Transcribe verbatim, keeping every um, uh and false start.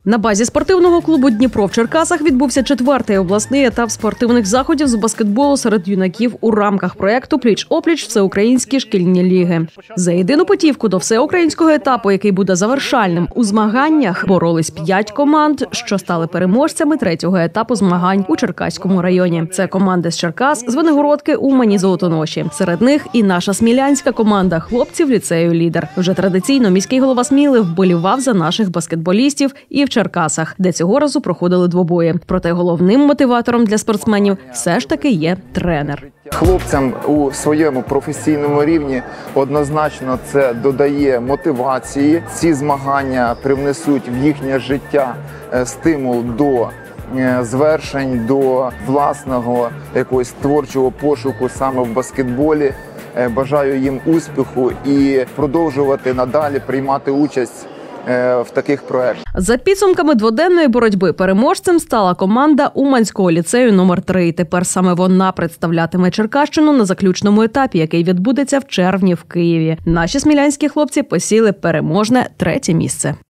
На базі спортивного клубу «Дніпро» в Черкасах відбувся четвертий обласний етап спортивних заходів з баскетболу серед юнаків у рамках проєкту «Пліч-опліч. Всеукраїнські шкільні ліги». За єдину путівку до всеукраїнського етапу, який буде завершальним у змаганнях, боролись п'ять команд, що стали переможцями третього етапу змагань у Черкаському районі. Це команди з Черкас, з Виногородки, Умані, Золотоноші. Серед них і наша смілянська команда хлопців ліцею «Лідер». Вже традиційно міський голова Сміли вболівав за наших баскетболістів і в Черкасах, де цього разу проходили двобої. Проте головним мотиватором для спортсменів все ж таки є тренер. Хлопцям у своєму професійному рівні однозначно це додає мотивації. Ці змагання привнесуть в їхнє життя стимул до звершень, до власного якогось творчого пошуку саме в баскетболі. Бажаю їм успіху і продовжувати надалі приймати участь в таких проєктах. За підсумками дводенної боротьби переможцем стала команда Уманського ліцею номер три. Тепер саме вона представлятиме Черкащину на заключному етапі, який відбудеться в червні в Києві. Наші смілянські хлопці посіли переможне третє місце.